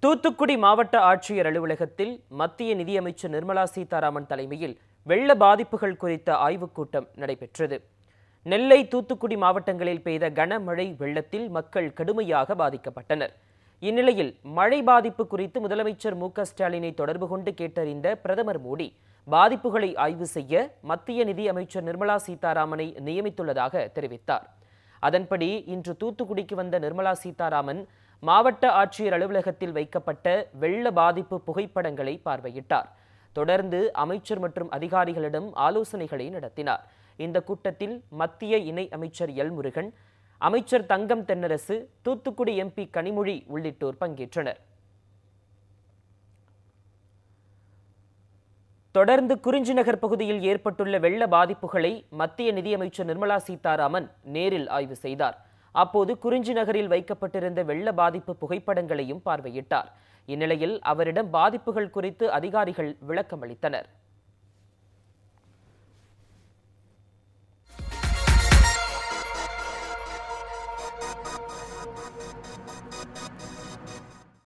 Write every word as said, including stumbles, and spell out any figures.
தூத்துக்குடி மாவட்ட ஆட்சியர் அலுவலகத்தில் மத்திய நிதியமைச்சர் நிர்மலா சீதாராமன் தலைமையில் வெள்ள பாதிப்புகள் குறித்த ஆய்வுக் கூட்டம் நடைபெற்றது. நெல்லை, தூத்துக்குடி மாவட்டங்களில் பெய்த கனமழை வெள்ளத்தில் மக்கள் கடுமையாக பாதிக்கப்பட்டனர். இந்நிலையில் மழை பாதிப்பு குறித்து முதலமைச்சர் மு க ஸ்டாலினை தொடர்பு கொண்டு கேட்டறிந்த பிரதமர் மோடி பாதிப்புகளை ஆய்வு செய்ய மத்திய நிதி அமைச்சர் நிர்மலா சீதாராமனை நியமித்துள்ளதாக தெரிவித்தார். அதன்படி இன்று தூத்துக்குடிக்கு வந்த நிர்மலா சீதாராமன் மாவட்ட ஆட்சியர் அலுவலகத்தில் வைக்கப்பட்ட வெள்ள பாதிப்பு புகைப்படங்களை பார்வையிட்டார். தொடர்ந்து அமைச்சர் மற்றும் அதிகாரிகளிடம் ஆலோசனைகளை நடத்தினார். இந்த கூட்டத்தில் மத்திய இணை அமைச்சர் எல் முருகன், அமைச்சர் தங்கம் தென்னரசு, தூத்துக்குடி எம் பி கனிமொழி உள்ளிட்டோர் பங்கேற்றனர். தொடர்ந்து குறிஞ்சிநகர் பகுதியில் ஏற்பட்டுள்ள வெள்ள பாதிப்புகளை மத்திய நிதியமைச்சர் நிர்மலா சீதாராமன் நேரில் ஆய்வு செய்தார். அப்போது குறிஞ்சிநகரில் வைக்கப்பட்டிருந்த வெள்ள பாதிப்பு புகைப்படங்களையும் பார்வையிட்டார். இந்நிலையில் அவரிடம் பாதிப்புகள் குறித்து அதிகாரிகள் விளக்கம் அளித்தனர்.